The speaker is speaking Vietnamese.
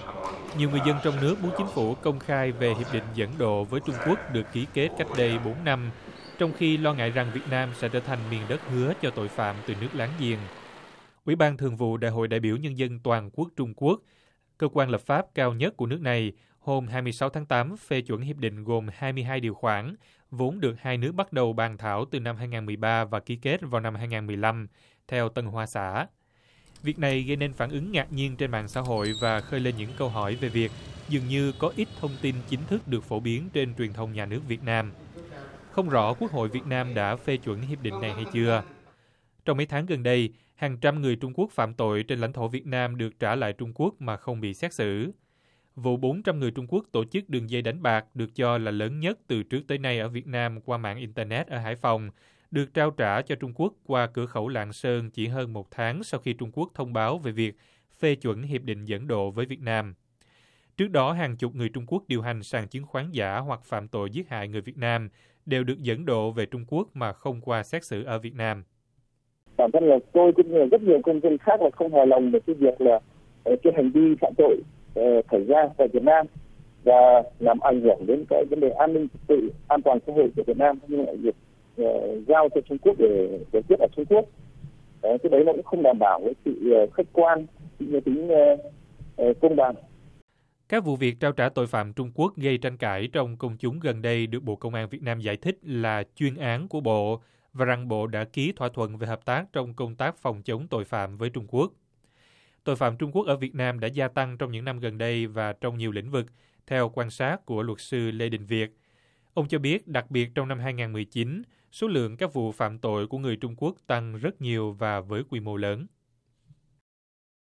Nhiều người dân trong nước muốn chính phủ công khai về hiệp định dẫn độ với Trung Quốc được ký kết cách đây 4 năm, trong khi lo ngại rằng Việt Nam sẽ trở thành miền đất hứa cho tội phạm từ nước láng giềng. Ủy ban Thường vụ Đại hội đại biểu Nhân dân Toàn quốc Trung Quốc, cơ quan lập pháp cao nhất của nước này, hôm 26 tháng 8 phê chuẩn hiệp định gồm 22 điều khoản, vốn được hai nước bắt đầu bàn thảo từ năm 2013 và ký kết vào năm 2015, theo Tân Hoa Xã. Việc này gây nên phản ứng ngạc nhiên trên mạng xã hội và khơi lên những câu hỏi về việc dường như có ít thông tin chính thức được phổ biến trên truyền thông nhà nước Việt Nam. Không rõ Quốc hội Việt Nam đã phê chuẩn hiệp định này hay chưa. Trong mấy tháng gần đây, hàng trăm người Trung Quốc phạm tội trên lãnh thổ Việt Nam được trả lại Trung Quốc mà không bị xét xử. Vụ 400 người Trung Quốc tổ chức đường dây đánh bạc được cho là lớn nhất từ trước tới nay ở Việt Nam qua mạng Internet ở Hải Phòng, được trao trả cho Trung Quốc qua cửa khẩu Lạng Sơn chỉ hơn một tháng sau khi Trung Quốc thông báo về việc phê chuẩn hiệp định dẫn độ với Việt Nam. Trước đó, hàng chục người Trung Quốc điều hành sàn chứng khoán giả hoặc phạm tội giết hại người Việt Nam đều được dẫn độ về Trung Quốc mà không qua xét xử ở Việt Nam. Bản thân là tôi cũng như là rất nhiều công dân khác là không hài lòng về cái việc là cái hành vi phạm tội xảy ra tại Việt Nam và làm ảnh hưởng đến cái vấn đề an ninh trật tự, an toàn xã hội của Việt Nam, nhưng lại việc giao cho Trung Quốc để giải quyết ở Trung Quốc. Cái đấy nó cũng không đảm bảo với sự khách quan, cũng tính công bằng. Các vụ việc trao trả tội phạm Trung Quốc gây tranh cãi trong công chúng gần đây được Bộ Công an Việt Nam giải thích là chuyên án của Bộ và rằng Bộ đã ký thỏa thuận về hợp tác trong công tác phòng chống tội phạm với Trung Quốc. Tội phạm Trung Quốc ở Việt Nam đã gia tăng trong những năm gần đây và trong nhiều lĩnh vực, theo quan sát của luật sư Lê Đình Việt. Ông cho biết, đặc biệt trong năm 2019, số lượng các vụ phạm tội của người Trung Quốc tăng rất nhiều và với quy mô lớn.